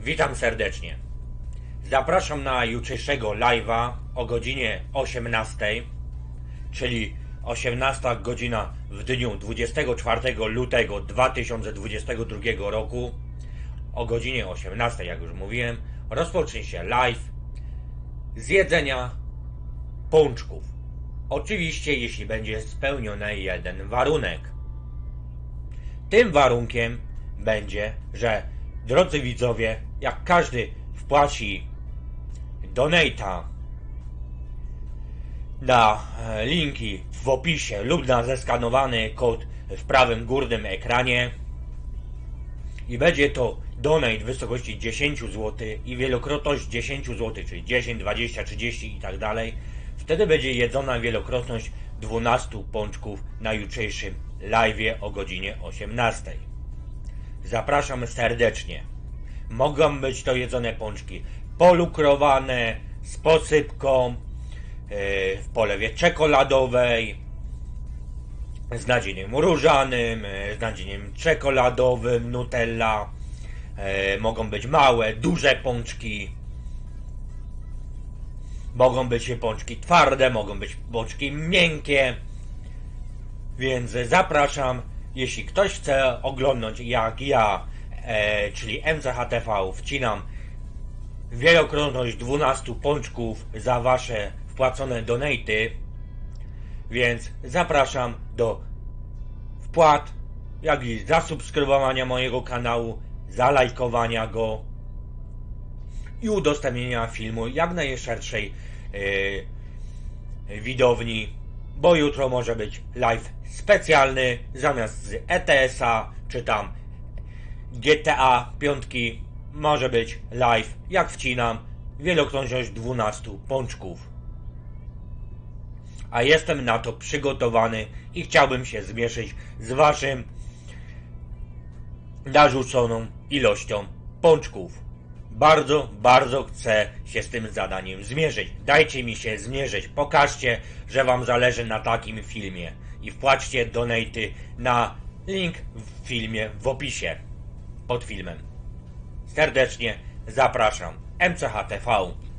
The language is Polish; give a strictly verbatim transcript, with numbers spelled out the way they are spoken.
Witam serdecznie. Zapraszam na jutrzejszego live'a o godzinie osiemnastej, czyli osiemnasta godzina w dniu dwudziestego czwartego lutego dwa tysiące dwudziestego drugiego roku. O godzinie osiemnastej, jak już mówiłem, rozpocznie się live z jedzenia pączków. Oczywiście, jeśli będzie spełniony jeden warunek. Tym warunkiem będzie, że drodzy widzowie, jak każdy wpłaci donate'a na linki w opisie lub na zeskanowany kod w prawym górnym ekranie i będzie to donate w wysokości dziesięć złotych i wielokrotność dziesięć złotych, czyli dziesięć, dwadzieścia, trzydzieści i tak dalej, wtedy będzie jedzona wielokrotność dwunastu pączków na jutrzejszym live'ie o godzinie osiemnastej. Zapraszam serdecznie. Mogą być to jedzone pączki polukrowane z posypką, yy, w polewie czekoladowej, z nadzieniem różanym, yy, z nadzieniem czekoladowym, Nutella. Yy, mogą być małe, duże pączki. Mogą być pączki twarde, mogą być pączki miękkie. Więc zapraszam, jeśli ktoś chce oglądać jak ja, e, czyli M C H T V, wcinam wielokrotność dwunastu pączków za wasze wpłacone donaty, więc zapraszam do wpłat, jak i zasubskrybowania mojego kanału, zalajkowania go i udostępnienia filmu jak najszerszej e, widowni, bo jutro może być live specjalny zamiast z E T S a czy tam G T A pięć może być live, jak wcinam wielokrotność dwunastu pączków. A jestem na to przygotowany i chciałbym się zmierzyć z waszym narzuconą ilością pączków. Bardzo, bardzo chcę się z tym zadaniem zmierzyć. Dajcie mi się zmierzyć. Pokażcie, że wam zależy na takim filmie. I wpłaćcie donaty na link w filmie, w opisie pod filmem. Serdecznie zapraszam. M C H T V.